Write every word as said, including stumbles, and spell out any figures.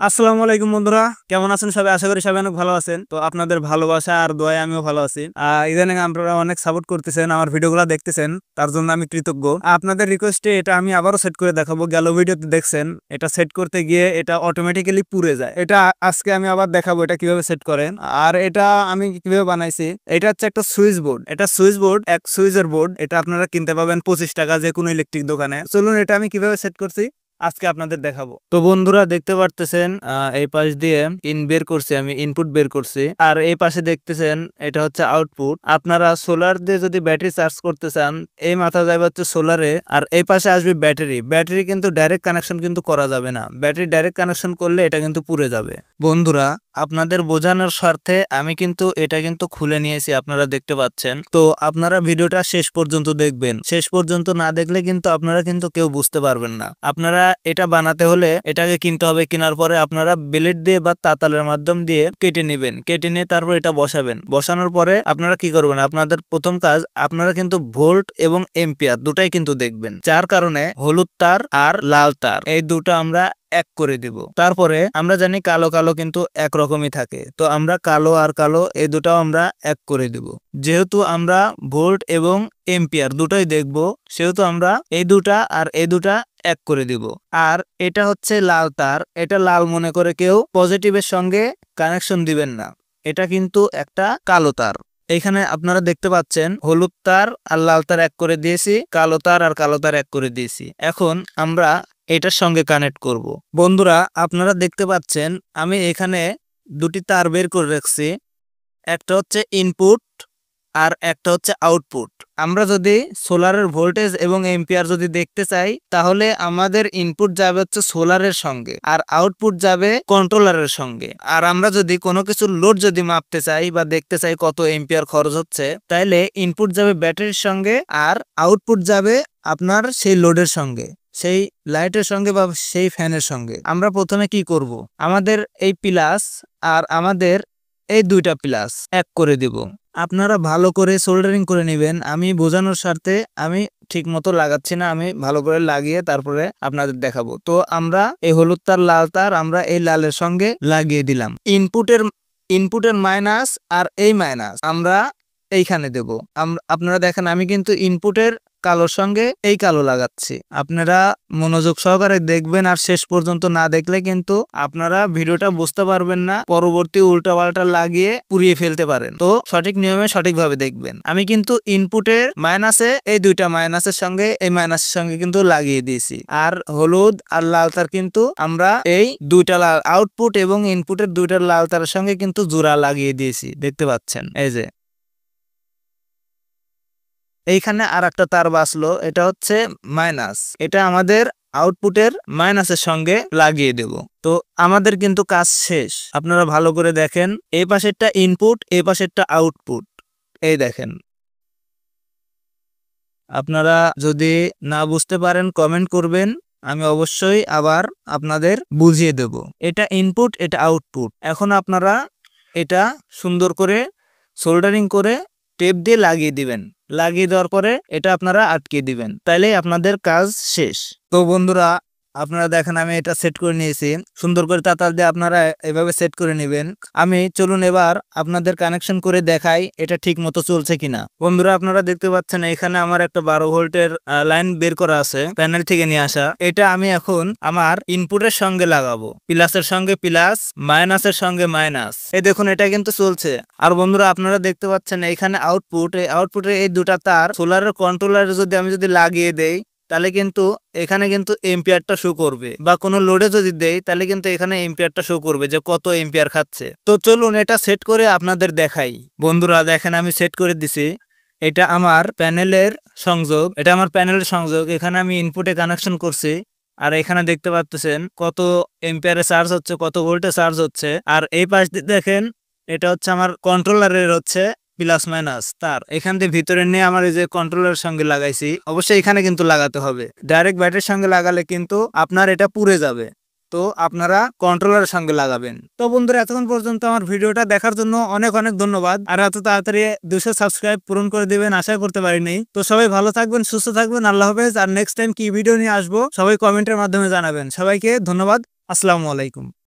আসসালামু আলাইকুম বন্ধুরা, কেমন আছেন সবাই? আশা করি সবাই অনেক ভালো আছেন। তো আপনাদের ভালোবাসা আর দোয়ায় আমিও ভালো আছি। আহ ইদানিং আপনারা অনেক সাপোর্ট করতেছেন, আমার ভিডিওগুলো দেখতেছেন, তার জন্য আমি কৃতজ্ঞ। আপনাদের রিকোয়েস্টে এটা আমি আবারও সেট করে দেখাবো। গেল ভিডিওতে দেখছেন এটা সেট করতে গিয়ে এটা অটোমেটিক্যালি পুড়ে যায়। এটা আজকে আমি আবার দেখাবো এটা কিভাবে সেট করেন আর এটা আমি কিভাবে বানাইছি। এটা হচ্ছে একটা সুইচ বোর্ড। এটা সুইচ বোর্ড, এক সুইচের বোর্ড। এটা আপনারা কিনতে পাবেন পঁচিশ টাকা যে কোনো ইলেকট্রিক দোকানে। চলুন এটা আমি কিভাবে সেট করছি আজকে আপনাদের দেখাবো। তো বন্ধুরা দেখতে পারতেছেন এই পাশ দিয়ে ইন বের করছি, আমি ইনপুট বের করছি, আর এই পাশে দেখতেছেন এটা হচ্ছে আউটপুট। আপনারা সোলার দিয়ে যদি ব্যাটারি চার্জ করতে চান, এই মাথা যাবে হচ্ছে সোলারে, আর এই পাশে আসবে ব্যাটারি। ব্যাটারি কিন্তু ডাইরেক্ট কানেকশন কিন্তু করা যাবে না। ব্যাটারি ডাইরেক্ট কানেকশন করলে এটা কিন্তু পুড়ে যাবে। বন্ধুরা আপনাদের বোঝানোর স্বার্থে আমি কিন্তু এটা কিন্তু খুলে নিয়েছি, আপনারা দেখতে পাচ্ছেন। তো আপনারা ভিডিওটা শেষ পর্যন্ত দেখবেন। শেষ পর্যন্ত না দেখলে কিন্তু আপনারা কিন্তু কেউ বুঝতে পারবেন না। আপনারা এটা বানাতে হলে এটাকে কিনতে হবে। কেনার পরে আপনারা ব্লেড দিয়ে বা তাতালের মাধ্যম দিয়ে কেটে নেবেন। কেটে নিয়ে তারপর এটা বসাবেন। বসানোর পরে আপনারা কি করবেন, আপনাদের প্রথম কাজ আপনারা কিন্তু ভোল্ট এবং এম্পিয়ার দুটাই কিন্তু দেখবেন। যার কারণে হলুদ তার আর লাল তার এই দুটো আমরা এক করে দিব। তারপরে আমরা জানি কালো কালো কিন্তু একরকমই থাকে, তো আমরা কালো আর কালো এই দুটাও আমরা এক করে দিব। যেহেতু আমরা ভোল্ট এবং এম্পিয়ার দুটোই দেখব, সেহেতু আমরা এই দুটা আর এই দুটা এক করে দিব। আর এটা হচ্ছে লাল তার, এটা লাল মনে করে কেউ পজিটিভের সঙ্গে কানেকশন দিবেন না, এটা কিন্তু একটা কালো তার। এখানে আপনারা দেখতে পাচ্ছেন হলুদ তার আর লাল তার এক করে দিয়েছি, কালো তার আর কালো তার এক করে দিয়েছি। এখন আমরা এটার সঙ্গে কানেক্ট করব। বন্ধুরা আপনারা দেখতে পাচ্ছেন আমি এখানে দুটি তার বের করে রাখছি, একটা হচ্ছে ইনপুট আর একটা হচ্ছে আউটপুট। আমরা যদি সোলারের ভোল্টেজ এবং এম্পিয়ার যদি দেখতে চাই, তাহলে আমাদের ইনপুট যাবে হচ্ছে সোলারের সঙ্গে আর আউটপুট যাবে কন্ট্রোলারের সঙ্গে। আর আমরা যদি কোনো কিছু লোড যদি মাপতে চাই বা দেখতে চাই কত এম্পিয়ার খরচ হচ্ছে, তাহলে ইনপুট যাবে ব্যাটারির সঙ্গে আর আউটপুট যাবে আপনার সেই লোডের সঙ্গে, সেই লাইটের সঙ্গে বা সেই ফ্যানের সঙ্গে। আমরা প্রথমে কি করব, আমাদের এই প্লাস আর আমাদের এই দুইটা প্লাস এক করে দিব। আপনারা ভালো করে সোল্ডারিং করে নেবেন। আমি বোঝানোর স্বার্থে আমি ঠিক মতো লাগাচ্ছি না, আমি ভালো করে লাগিয়ে তারপরে আপনাদের দেখাবো। তো আমরা এই হলুদ তার লাল তার আমরা এই লালের সঙ্গে লাগিয়ে দিলাম। ইনপুটের ইনপুটের মাইনাস আর এই মাইনাস আমরা এইখানে দেব। আপনারা দেখেন আমি কিন্তু ইনপুটের কালোর সঙ্গে এই কালো লাগাচ্ছি। আপনারা মনোযোগ সহকারে দেখবেন, আর শেষ পর্যন্ত না দেখলে কিন্তু আপনারা ভিডিওটা বুঝতে পারবেন না, পরবর্তী উল্টা পাল্টা লাগিয়ে পুড়িয়ে ফেলতে পারেন। তো সঠিক নিয়মে সঠিকভাবে দেখবেন। আমি কিন্তু ইনপুটের মাইনাসে এই দুইটা মাইনাসের সঙ্গে এই মাইনাসের সঙ্গে কিন্তু লাগিয়ে দিয়েছি, আর হলুদ আর লাল তার কিন্তু আমরা এই দুইটা লাল আউটপুট এবং ইনপুটের দুইটা লাল তারের সঙ্গে কিন্তু জোড়া লাগিয়ে দিয়েছি, দেখতে পাচ্ছেন। এই যে এইখানে আর একটা তার বাঁচলো, এটা হচ্ছে মাইনাস, এটা আমাদের আউটপুটের মাইনাসের সঙ্গে লাগিয়ে দেব। তো আমাদের কিন্তু কাজ শেষ। আপনারা ভালো করে দেখেন, এই পাশেরটা ইনপুট, এই পাশেরটা আউটপুট। এই দেখেন, আপনারা যদি না বুঝতে পারেন কমেন্ট করবেন, আমি অবশ্যই আবার আপনাদের বুঝিয়ে দেব। এটা ইনপুট, এটা আউটপুট। এখন আপনারা এটা সুন্দর করে সোল্ডারিং করে টেপ দিয়ে লাগিয়ে দিবেন। লাগিয়ে দেওয়ার পরে এটা আপনারা আটকে দিবেন, তাইলে আপনাদের কাজ শেষ। তো বন্ধুরা আপনারা দেখেন আমি এটা সেট করে নিয়েছি সুন্দর করে তাতাল দিয়ে, আপনারা এভাবে সেট করে নেবেন। আমি চলুন এবার আপনাদের কানেকশন করে দেখাই এটা ঠিক মতো চলছে কিনা। বন্ধুরা আপনারা দেখতে পাচ্ছেন এখানে আমার একটা বারো ভোল্টের লাইন বের করা আছে প্যানেল থেকে নিয়ে আসা। এটা আমি এখন আমার ইনপুটের সঙ্গে লাগাবো, প্লাসের সঙ্গে প্লাস, মাইনাসের সঙ্গে মাইনাস। এই দেখুন এটা কিন্তু চলছে। আর বন্ধুরা আপনারা দেখতে পাচ্ছেন এখানে আউটপুট, এই আউটপুটের এই দুটা তার সোলারের কন্ট্রোলারে যদি আমি যদি লাগিয়ে দেই, তাহলে কিন্তু এখানে কিন্তু এম্পিয়ারটা শো করবে, বা কোনো লোডে যদি দেই তাহলে কিন্তু এখানে এম্পিয়ারটা শো করবে যে কত এম্পিয়ার খাচ্ছে। তো চলুন এটা সেট করে আপনাদের দেখাই। বন্ধুরা দেখেন আমি সেট করে দিছি, এটা আমার প্যানেলের সংযোগ, এটা আমার প্যানেলের সংযোগ। এখানে আমি ইনপুটে কানেকশন করছি, আর এখানে দেখতে পাচ্ছেন কত এম্পিয়ারে চার্জ হচ্ছে, কত ভোল্টে চার্জ হচ্ছে। আর এই পাশ দিয়ে দেখেন এটা হচ্ছে আমার কন্ট্রোলারের হচ্ছে প্লাস মাইনাস তার, এখান থেকে ভিতরে নিয়ে আমার এই যে কন্ট্রোলারের সঙ্গে লাগাইছি। অবশ্যই এখানে কিন্তু লাগাতে হবে, ডাইরেক্ট ব্যাটারির সঙ্গে লাগালে কিন্তু আপনার এটা পুড়ে যাবে। তো আপনারা কন্ট্রোলারের সঙ্গে লাগাবেন। তো বন্ধুরা এতক্ষণ পর্যন্ত আমার ভিডিওটা দেখার জন্য অনেক অনেক ধন্যবাদ। আর এত তাড়াতাড়ি দুশো সাবস্ক্রাইব পূরণ করে দিবেন আশা করতে পারিনি। তো সবাই ভালো থাকবেন, সুস্থ থাকবেন, আল্লাহ হাফেজ। আর নেক্সট টাইম কি ভিডিও নিয়ে আসবো সবাই কমেন্টের মাধ্যমে জানাবেন। সবাইকে ধন্যবাদ, আসসালামু আলাইকুম।